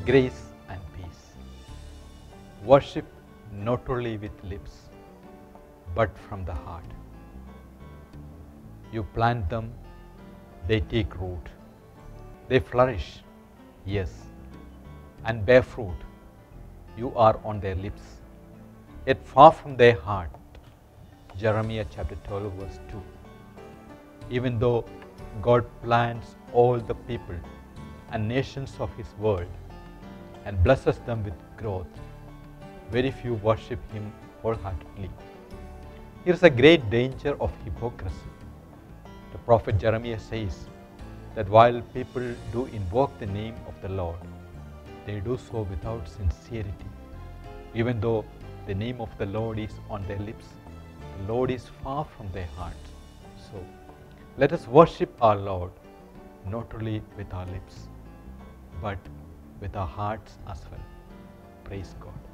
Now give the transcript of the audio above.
grace and peace. Worship not only with lips, but from the heart. You plant them, they take root. They flourish, yes, and bear fruit. You are on their lips, yet far from their heart. Jeremiah chapter 12 verse 2. Even though God plants all the people and nations of His world and blesses them with growth, very few worship Him wholeheartedly. Here is a great danger of hypocrisy. The prophet Jeremiah says that while people do invoke the name of the Lord, they do so without sincerity. Even though the name of the Lord is on their lips, the Lord is far from their hearts. So, let us worship our Lord not only with our lips, but with our hearts as well. Praise God.